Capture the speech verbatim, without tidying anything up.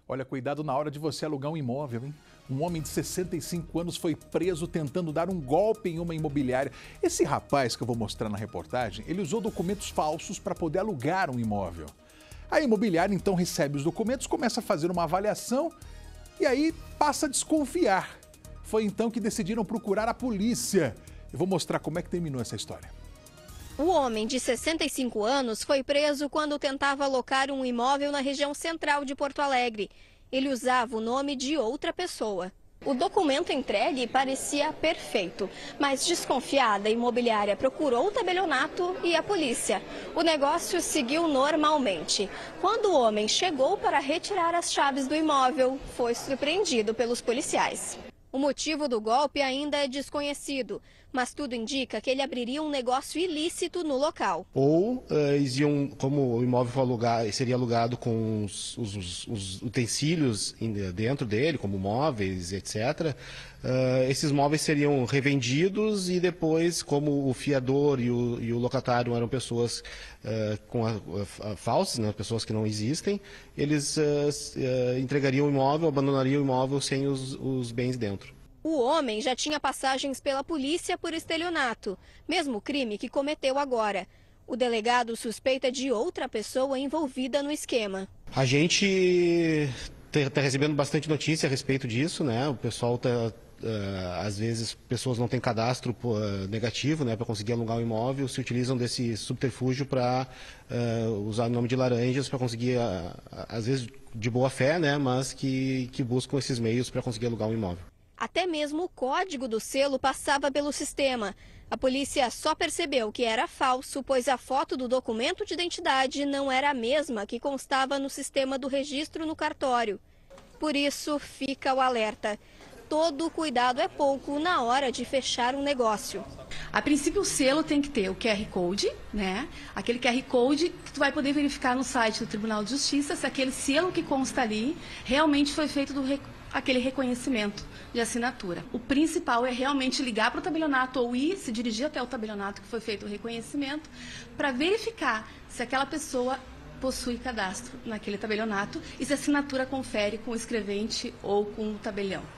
Olha, cuidado na hora de você alugar um imóvel, hein? Um homem de sessenta e cinco anos foi preso tentando dar um golpe em uma imobiliária. Esse rapaz que eu vou mostrar na reportagem, ele usou documentos falsos para poder alugar um imóvel. A imobiliária então recebe os documentos, começa a fazer uma avaliação e aí passa a desconfiar. Foi então que decidiram procurar a polícia. Eu vou mostrar como é que terminou essa história. O homem de sessenta e cinco anos foi preso quando tentava alocar um imóvel na região central de Porto Alegre. Ele usava o nome de outra pessoa. O documento entregue parecia perfeito, mas desconfiada, a imobiliária procurou o tabelionato e a polícia. O negócio seguiu normalmente. Quando o homem chegou para retirar as chaves do imóvel, foi surpreendido pelos policiais. O motivo do golpe ainda é desconhecido, mas tudo indica que ele abriria um negócio ilícito no local. Ou uh, eles iam, como o imóvel foi alugado, seria alugado com os, os, os utensílios dentro dele, como móveis, etcétera. Uh, esses móveis seriam revendidos e depois, como o fiador e o, e o locatário eram pessoas uh, com a, a, a falsas, né, pessoas que não existem, eles uh, uh, entregariam o imóvel, abandonariam o imóvel sem os, os bens dentro. O homem já tinha passagens pela polícia por estelionato, mesmo crime que cometeu agora. O delegado suspeita de outra pessoa envolvida no esquema. A gente está recebendo bastante notícia a respeito disso, né? O pessoal está, uh, às vezes, pessoas não têm cadastro uh, negativo, né, para conseguir alugar um imóvel, se utilizam desse subterfúgio para uh, usar o nome de laranjas para conseguir, uh, às vezes, de boa fé, né, mas que, que buscam esses meios para conseguir alugar um imóvel. Até mesmo o código do selo passava pelo sistema. A polícia só percebeu que era falso, pois a foto do documento de identidade não era a mesma que constava no sistema do registro no cartório. Por isso, fica o alerta. Todo cuidado é pouco na hora de fechar um negócio. A princípio, o selo tem que ter o Q R Code, né? Aquele Q R Code que tu vai poder verificar no site do Tribunal de Justiça se aquele selo que consta ali realmente foi feito do rec... aquele reconhecimento de assinatura. O principal é realmente ligar para o tabelionato ou ir se dirigir até o tabelionato que foi feito o reconhecimento para verificar se aquela pessoa possui cadastro naquele tabelionato e se a assinatura confere com o escrevente ou com o tabelião.